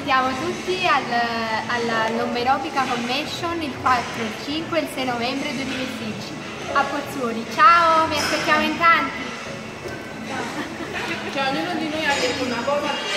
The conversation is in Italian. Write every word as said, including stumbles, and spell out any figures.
aspettiamo tutti al, alla Lomberobica Convention il quattro, il cinque e il sei novembre duemilasedici a Pozzuoli. Ciao, vi aspettiamo in tanti! Cioè ognuno di noi ha detto una cosa